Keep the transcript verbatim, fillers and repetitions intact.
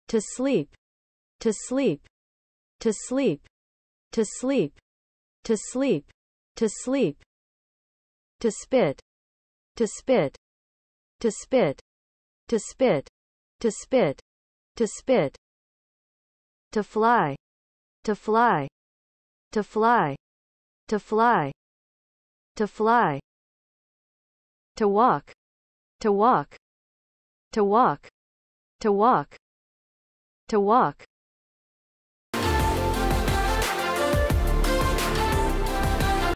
to sleep, to sleep, to sleep, to sleep, to sleep, to sleep, to spit, to spit, to spit, to spit, to spit, to spit, to fly, to fly, to fly, to fly, to fly, to walk, to walk, to walk, to walk, to walk,